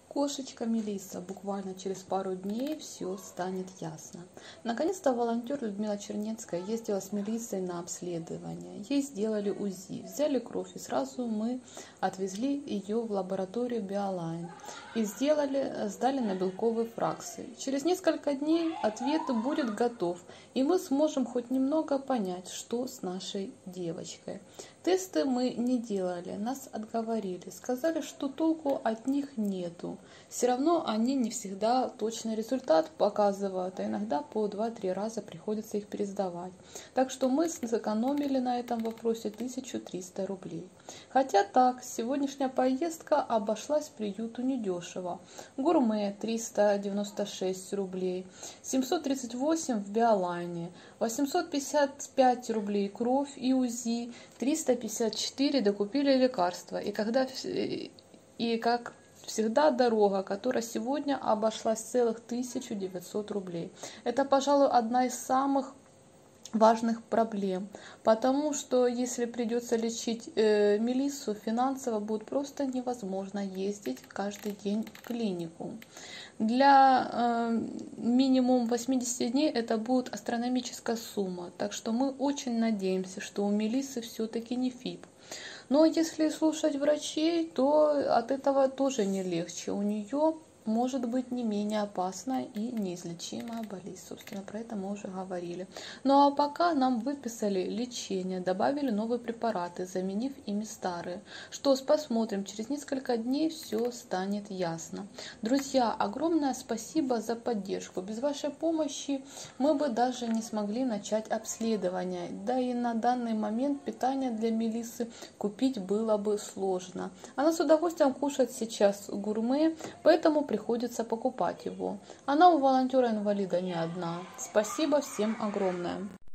Кошечка Мелисса, буквально через пару дней все станет ясно. Наконец-то волонтер Людмила Чернецкая ездила с Мелиссой на обследование. Ей сделали УЗИ, взяли кровь и сразу мы отвезли ее в лабораторию Биолайн и сдали на белковые фракции. Через несколько дней ответ будет готов, и мы сможем хоть немного понять, что с нашей девочкой. Тесты мы не делали, нас отговорили, сказали, что толку от них нету. Все равно они не всегда точный результат показывают, а иногда по 2-3 раза приходится их пересдавать. Так что мы сэкономили на этом вопросе 1300 рублей. Хотя так, сегодняшняя поездка обошлась приюту недешево. Гурме 396 рублей, 738 в Биолайне, 855 рублей кровь и УЗИ, 354 докупили лекарства. И как всегда дорога, которая сегодня обошлась целых 1900 рублей. Это, пожалуй, одна из самых важных проблем, потому что если придется лечить Мелиссу, финансово будет просто невозможно ездить каждый день в клинику. Для минимум 80 дней это будет астрономическая сумма, так что мы очень надеемся, что у Мелиссы все-таки не ФИП. Но если слушать врачей, то от этого тоже не легче. У нее может быть не менее опасная и неизлечимая болезнь. Собственно, про это мы уже говорили. Ну а пока нам выписали лечение, добавили новые препараты, заменив ими старые. Что ж, посмотрим, через несколько дней все станет ясно. Друзья, огромное спасибо за поддержку. Без вашей помощи мы бы даже не смогли начать обследование. Да и на данный момент питание для Мелиссы купить было бы сложно. Она с удовольствием кушает сейчас гурме, поэтому приходится покупать его. Она у волонтера-инвалида не одна. Спасибо всем огромное.